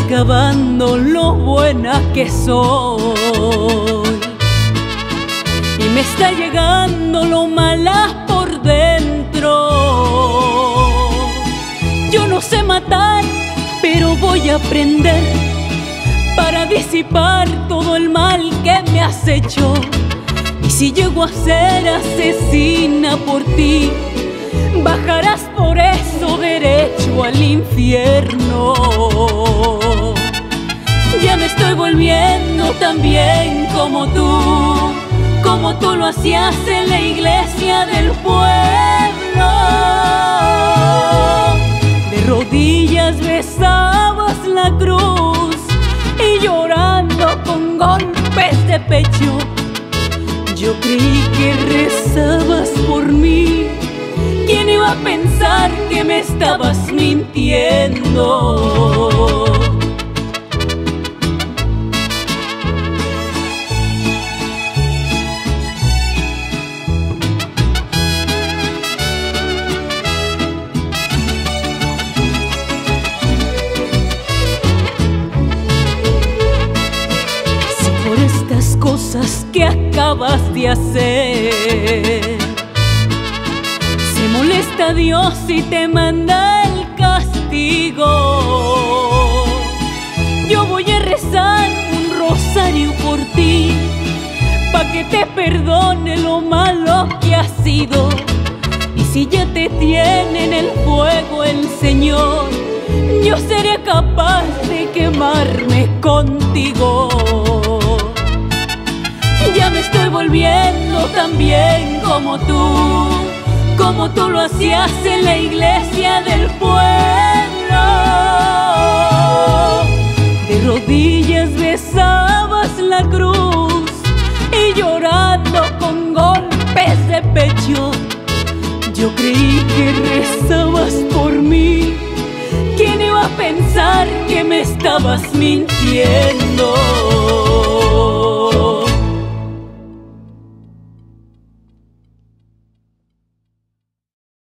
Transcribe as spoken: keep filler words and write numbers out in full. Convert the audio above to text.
acabando lo buena que soy. Y me está llegando lo mala por dentro. Yo no sé matar, pero voy a aprender para disipar todo el mal que me has hecho. Y si llego a ser asesina por ti, bajarás por eso derecho al infierno. Ya me estoy volviendo tan bien como tú, como tú lo hacías en la iglesia del pueblo. De rodillas besabas la cruz y llorando con golpes de pecho. Yo creí que rezabas por mí. ¿Quién iba a pensar que me estabas mintiendo? Si por estas cosas que acabas de hacer se molesta a Dios y te manda el castigo, yo voy a rezar un rosario por ti, pa' que te perdone lo malo que has sido. Y si ya te tiene en el fuego el Señor, yo seré capaz de quemarme contigo. Ya me estoy volviendo tan bien como tú, como tú lo hacías en la iglesia del pueblo. De rodillas besabas la cruz y llorando con golpes de pecho. Yo creí que rezabas por mí. ¿Quién iba a pensar que me estabas mintiendo?